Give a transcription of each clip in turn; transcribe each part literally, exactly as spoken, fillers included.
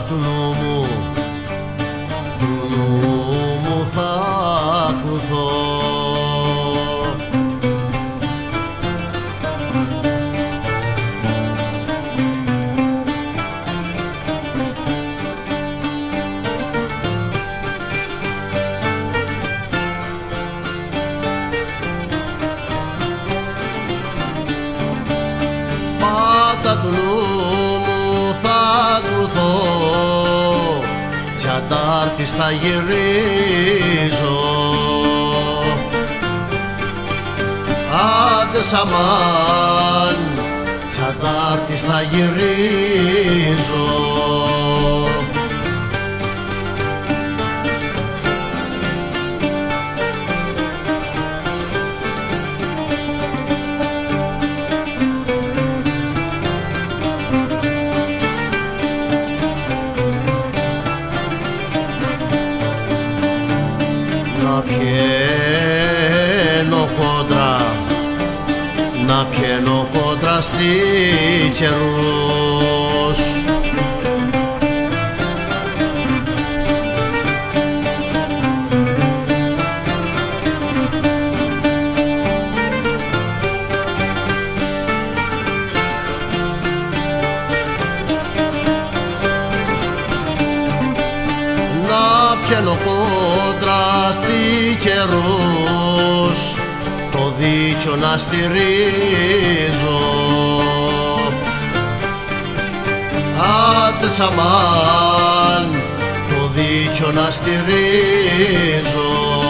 του νου μου, του νου μου θα ακουθώ. Πάντα του νου μου θα ακουθώ κι αντάρτης θα γυρίζω. Άντες αμάν κι αντάρτης θα γυρίζω. Να πιένω κόντρα, να πιένω κόντρα στη καιρούς. Να πιένω κόντρα στη καιρούς, το δίκιο να στηρίζω. Άντες αμάν, το δίκιο να στηρίζω.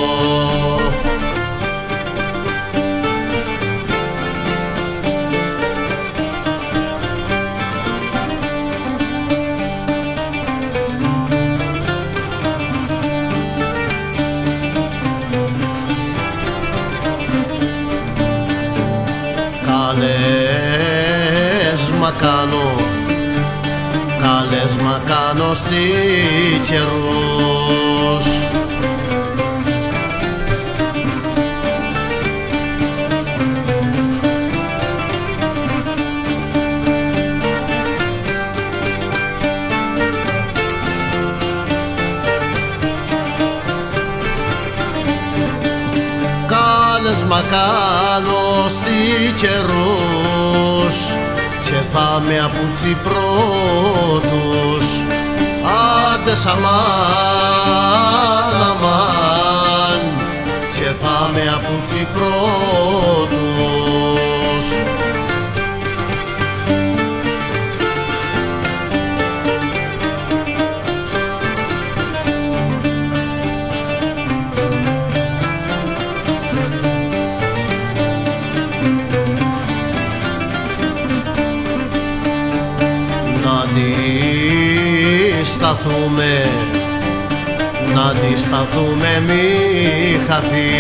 Καλέσμα κάνω, καλέσμα κάνω στη καιρούς. Κάλεσμα κάνω στη καιρούς και θα με απούτσι πρώτους. Άντες αμάν, αμάν και θα με απούτσι πρώτους. Να αντισταθούμε, να αντισταθούμε μη χαθεί.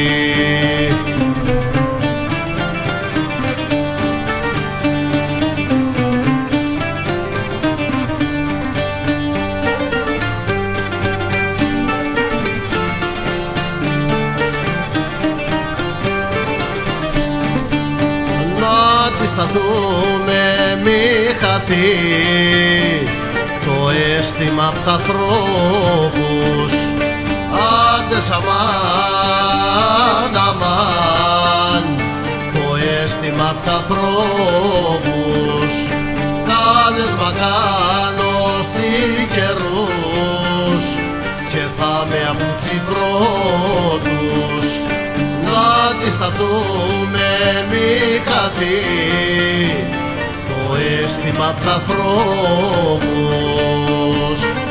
Να αντισταθούμε μη χαθεί το αίσθημα απ' τ' ανθρώπους. Άντες αμάν, αμάν το αίσθημα απ' τ' ανθρώπους. Κάλεσμα κάνω στη καιρούς και θα με απούτσι πρώτους. Να αντισταθούμε μη χαθεί το αίσθημα απ' τ' ανθρώπους.